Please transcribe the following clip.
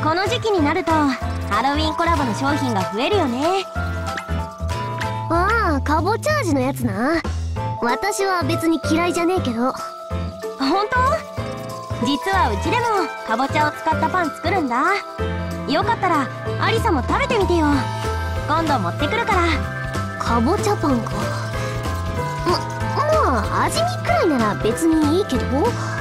この時期になるとハロウィンコラボの商品が増えるよね。 ああ、かぼちゃ味のやつな。私は別に嫌いじゃねえけど。 本当？実はうちでもかぼちゃを使ったパン作るんだ。よかったらアリサも食べてみてよ。今度持ってくるから。 かぼちゃパンか。まあ味見くらいなら別にいいけど。